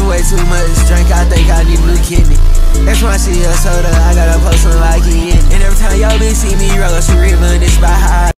way too much drink, I think I need a new kidney. That's when I see a soda, I gotta post some like it. And every time y'all bitch see me roll, she reminisced by how